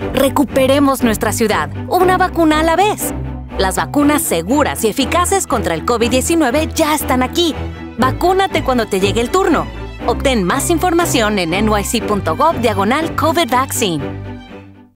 Recuperemos nuestra ciudad, una vacuna a la vez. Las vacunas seguras y eficaces contra el COVID-19 ya están aquí. Vacúnate cuando te llegue el turno. Obtén más información en nyc.gov/COVID vaccine.